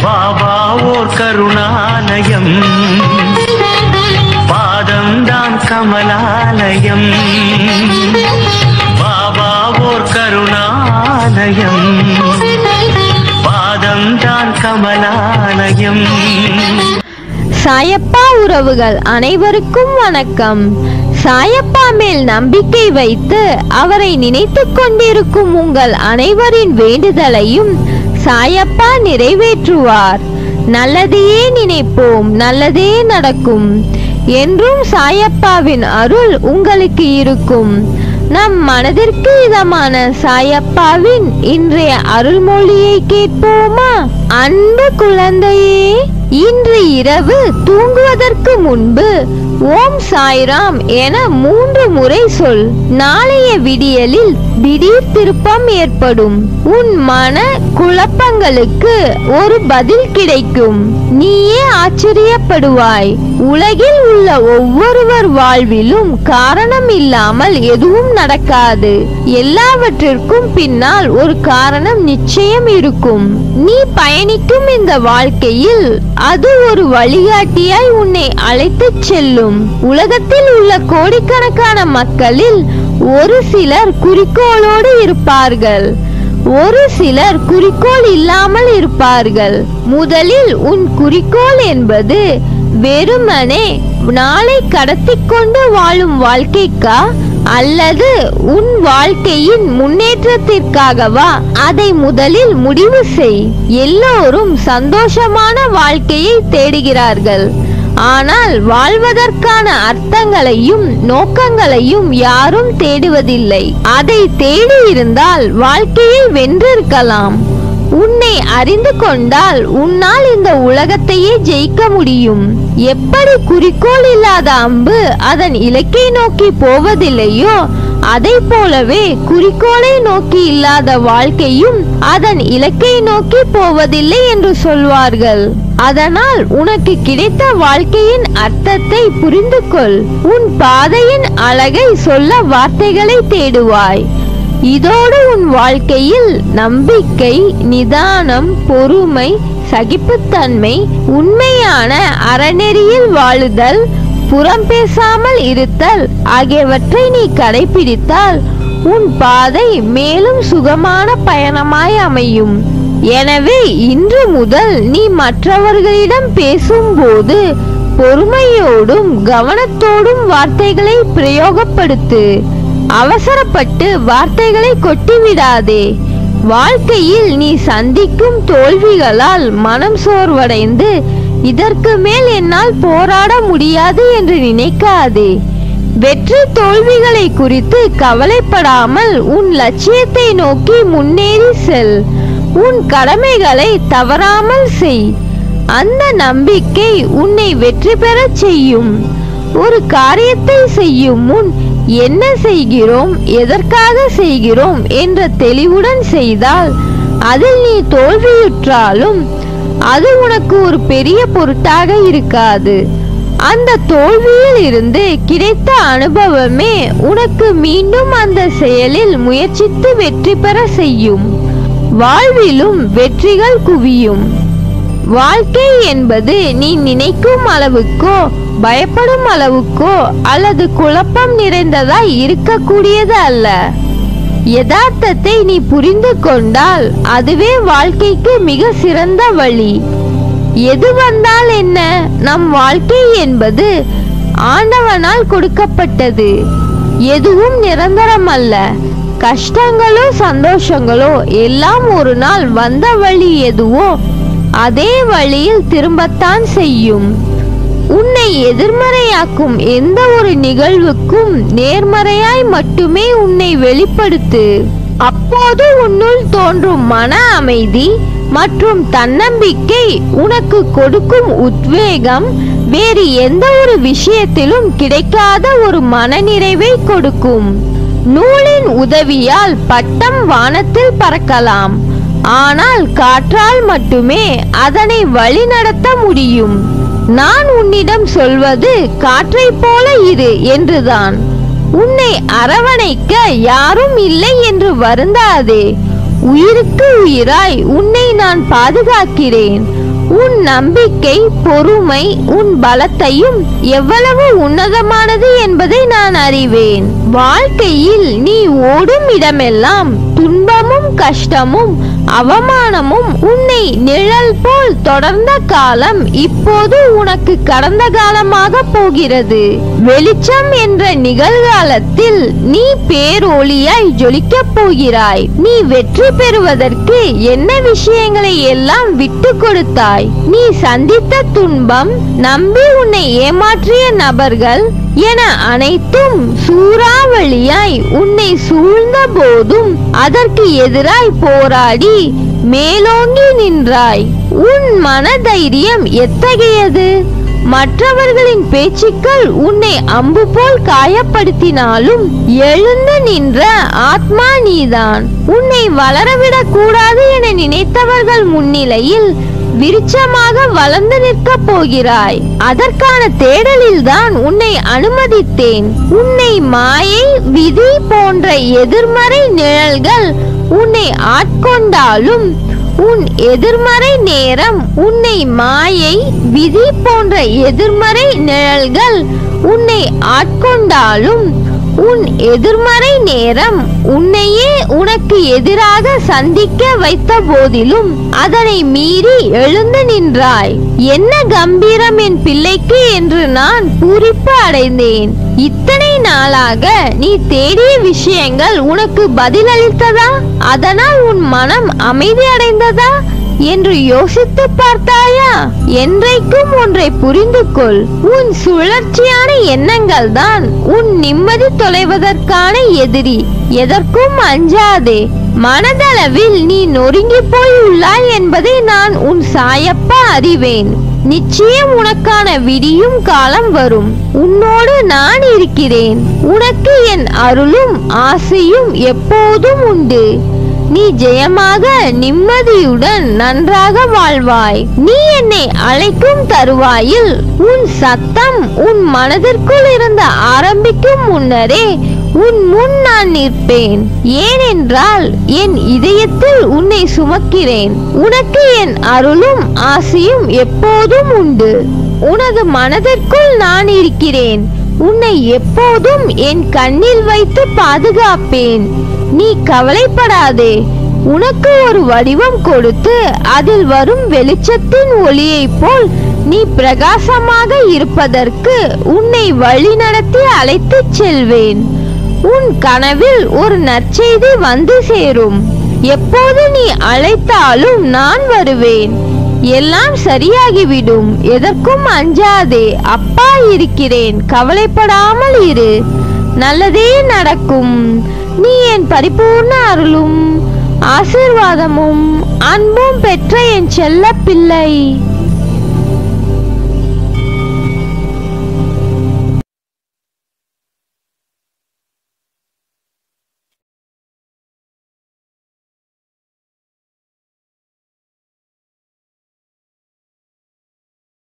பாபா ஓர் கருணாலயம், பாதம்தான் கமலாலயம். பாபா ஓர் கருணாலயம், பாதம்தான் கமலாலயம். சாயப்பா உறவுகள் அனைவருக்கும் வணக்கம். சாயப்பா மேல் நம்பிக்கை வைத்து அவரை நினைத்து கொண்டிருக்கும் உங்கள் அனைவரின் வேண்டுதலையும் சாயப்பா நிறைவேற்றுவார். நல்லதையே நினைப்போம், நல்லதே நடக்கும் என்றும் சாயப்பாவின் அருள் உங்களுக்கு இருக்கும். நம் மனதிற்கு இதமான சாயப்பாவின் இன்றைய அருள்மொழியை கேட்போமா? அன்பு குழந்தையே, இன்று இரவு தூங்குவதற்கு முன்பு ஓம் சாய்ராம் என 3 முறை சொல். நாளைய விடியலில் திடீர் திருப்பம் ஏற்படும். உன் மன குழப்பங்களுக்கு ஒரு பதில் கிடைக்கும். நீயே ஆச்சரியப்படுவாய். உலகில் உள்ள ஒவ்வொருவர் வாழ்விலும் காரணம் இல்லாமல் எதுவும் நடக்காது. எல்லாவற்றிற்கும் பின்னால் ஒரு காரணம் நிச்சயம் இருக்கும். நீ பயணிக்கும் இந்த வாழ்க்கையில் அது ஒரு வழிகாட்டியாய் உன்னை அழைத்துச் செல்லும். உலகத்தில் உள்ள கோடிக்கணக்கான மக்களில் ஒரு சிலர் குறிக்கோளோடு இருப்பார்கள், ஒரு சிலர் குறிக்கோள் இல்லாமல் இருப்பார்கள். முதலில் உன் குறிக்கோள் என்பது வெறுமனே நாளை கடத்தி கொண்டு வாழும் வாழ்க்கைக்கா அல்லது உன் வாழ்க்கையின் முன்னேற்றத்திற்காகவா? அதை முதலில் முடிவு செய். எல்லோரும் சந்தோஷமான வாழ்க்கையை தேடுகிறார்கள், ஆனால் வாழ்வதற்கான அர்த்தங்களையும் நோக்கங்களையும் யாரும் தேடுவதில்லை. அதை தேடி இருந்தால் வாழ்க்கையை வென்றிருக்கலாம். உன்னை அறிந்து கொண்டால் உன்னால் இந்த உலகத்தையே ஜெயிக்க முடியும். எப்படி குறிக்கோள் இல்லாத அம்பு அதன் இலக்கை நோக்கி போவதில்லையோ, அதை போலவே குறிக்கோளை நோக்கி இல்லாத வாழ்க்கையும் அதன் இலக்கை நோக்கி போவதில்லை என்று சொல்வார்கள். அதனால் உனக்கு கிடைத்த வாழ்க்கையின் அர்த்தத்தை புரிந்து கொள். உன் பாதையின் அழகை சொல்ல வார்த்தைகளை தேடுவாய். இதோடு உன் வாழ்க்கையில் நம்பிக்கை, நிதானம், பொறுமை, சகிப்புத்தன்மை, உண்மையான அறநெறியில் வாழுதல், புறம் பேசாமல் இருத்தல் ஆகியவற்றை நீ கடைபிடித்தால் உன் பாதை மேலும் சுகமான பயணமாய் அமையும். எனவே இன்று முதல் நீ மற்றவர்களிடம் பேசும்போது பொறுமையோடும் கவனத்தோடும் வார்த்தைகளை பிரயோகப்படுத்து. அவசரப்பட்டு வார்த்தைகளை கொட்டிவிடாதே. வாழ்க்கையில் நீ சந்திக்கும் தோல்விகளால் மனம் சோர்வடைந்து இதற்கு மேல் என்னால் போராட முடியாது என்று நினைக்காதே. வெற்றி தோல்விகளை குறித்து கவலைப்படாமல் உன் லட்சியத்தை நோக்கி முன்னேறி செல். உன் கடமைகளை தவறாமல் செய். அந்த நம்பிக்கை உன்னை வெற்றி பெறச் செய்யும். ஒரு காரியத்தை செய்யும் முன் என்ன செய்கிறோம், எதற்காக செய்கிறோம் என்ற தெளிவுடன் செய்தால் அதில் நீ தோல்வியுற்றாலும் அது உனக்கு ஒரு பெரிய பொருட்டாக இருக்காது. அந்த தோல்வியில் இருந்து கிடைத்த அனுபவமே உனக்கு மீண்டும் அந்த செயலில் முயற்சித்து வெற்றி பெற செய்யும். வாழ்விலும் வெற்றிகள் குவியும். வாழ்க்கை என்பது நீ நினைக்கும் அளவுக்கோ பயப்படும் அளவுக்கோ அல்லது குழப்பம் நிறைந்ததாய் இருக்கக்கூடியது அல்ல. யதார்த்தத்தை நீ புரிந்து கொண்டால் அதுவே வாழ்க்கைக்கு மிக சிறந்த வழி. எது வந்தால் என்ன, நம் வாழ்க்கை என்பது ஆண்டவனால் கொடுக்கப்பட்டது. எதுவும் நிரந்தரம் அல்ல. கஷ்டங்களோ சந்தோஷங்களோ எல்லாம் ஒரு நாள் வந்த வழி எதுவோ அதே வழியில் திரும்பத்தான் செய்யும். உன்னை எதிர்மறையாக்கும் எந்த ஒரு நிகழ்வுக்கும் நேர்மறையாய் மட்டுமே உன்னை வெளிப்படுத்து. அப்போது உன்னுள் தோன்றும் மன அமைதி மற்றும் தன்னம்பிக்கை உனக்கு கொடுக்கும் உத்வேகம் வேறு எந்த ஒரு விஷயத்திலும் கிடைக்காத ஒரு மனநிறைவை கொடுக்கும். நூலின் உதவியால் பட்டம் வானத்தில் பறக்கலாம், ஆனால் காற்றால் மட்டுமே அதனை வழிநடத்த முடியும். நான் உன்னிடம் சொல்வது காற்றை போல இரு என்றுதான். உன்னை அரவணைக்க யாரும் இல்லை என்று வருந்தாதே. உயிருக்கு உயிராய் உன்னை நான் பாதுகாக்கிறேன். உன் நம்பிக்கை, பொறுமை, உன் பலத்தையும் எவ்வளவு உன்னதமானது என்பதை நான் அறிவேன். வாழ்க்கையில் நீ ஓடும் இடமெல்லாம் துன்பமும் கஷ்டமும் அவமானமும் உன்னை நிழல் போல் தொடர்ந்த காலம் இப்போது உனக்கு கடந்த காலமாக போகிறது. வெளிச்சம் என்ற நிகழ்காலத்தில் நீ பேரொளியாய் ஜொலிக்கப் போகிறாய். நீ வெற்றி பெறுவதற்கு என்ன விஷயங்களை எல்லாம் விட்டு கொடுத்தாய்? நீ சந்தித்த துன்பம், நம்பி உன்னை ஏமாற்றிய நபர்கள் என அனைத்தும் சூறாவளியாய் உன்னை சூழ்ந்த போதும் அதற்கு எதிராய் போராடி மேலோங்கி நின்றாய். உன் மனதைரியம் எத்தகையது? மற்றவர்களின் பேச்சுக்கள் உன்னை அம்பு போல் காயப்படுத்தினாலும் எழுந்து நின்ற ஆத்மா நீதான். உன்னை வளரவிடக் கூடாது என நினைத்தவர்கள் முன்னிலையில் விருட்சமாக வளர்ந்து நிற்கப் போகிறாய். அதற்கான தேடலில் தான் உன்னை அனுமதித்தேன். உன்னை மாயை, விதி போன்ற எதிர்மறை நிழல்கள் உன்னை ஆட்கொண்டாலும், உன் எதிர்மறை நேரம் உன்னை மாயை, விதி போன்ற எதிர்மறை நிழல்கள் உன்னை ஆட்கொண்டாலும், உன் எதிர்மறை நேரம் உன்னையே உனக்கு எதிராக சந்திக்க வைத்த போதிலும் அதனை மீறி எழுந்து நின்றாய். என்ன கம்பீரம் என் பிள்ளைக்கு என்று நான் பூரிப்பு அடைந்தேன். இத்தனை நாளாக நீ தேடிய விஷயங்கள் உனக்கு பதிலளித்ததா? அதனால் உன் மனம் அமைதி அடைந்ததா என்று யோசித்து பார்த்தாயா? என்றைக்கும் ஒன்றை புரிந்து கொள். உன் சுழற்சியான எண்ணங்கள் தான் உன் நிம்மதி தொலைவதற்கான எதிரி. எதற்கும் அஞ்சாதே. மனதளவில் நீ நொறுங்கி போய் உள்ளாய் என்பதை நான் உன் சாயப்பா அறிவேன். நிச்சயம் உனக்கான விடியும் காலம் வரும். உன்னோடு நான் இருக்கிறேன். உனக்கு என் அருளும் ஆசையும் எப்போதும் உண்டு. நீ ஜெயமாக நிம்மதியுடன் நன்றாக வாழ்வாய். நீ என்னை அழைக்கும் தருவாயில் உன் சத்தம் உன் மனதிற்குள் இருந்து ஆரம்பிக்கும் முன்னரே உன் முன் நான் நிற்பேன். ஏனென்றால் என் இதயத்தில் உன்னை சுமக்கிறேன். உனக்கு என் அருளும் ஆசையும் எப்போதும் உண்டு. உனது மனதிற்குள் நான் இருக்கிறேன். உன்னை எப்போதும் என் கண்ணில் வைத்து பாதுகாப்பேன். நீ கவலைப்படாதே. உனக்கு ஒரு வடிவம் கொடுத்து அதில் வரும் வெளிச்சத்தின் ஒளியை போல் நீ பிரகாசமாக இருப்பதற்கு உன்னை வழி நடத்தி அழைத்துச் செல்வேன். உன் கனவில் ஒரு நற்செய்தி வந்து சேரும். எப்போது நீ அழைத்தாலும் நான் வருவேன். எல்லாம் சரியாகிவிடும். எதற்கும் அஞ்சாதே. அப்பா இருக்கிறேன். கவலைப்படாமல் இரு. நல்லதே நடக்கும். நீ என் பரிபூர்ண அருளும் ஆசீர்வாதமும் அன்பும் பெற்ற என் செல்ல பிள்ளை.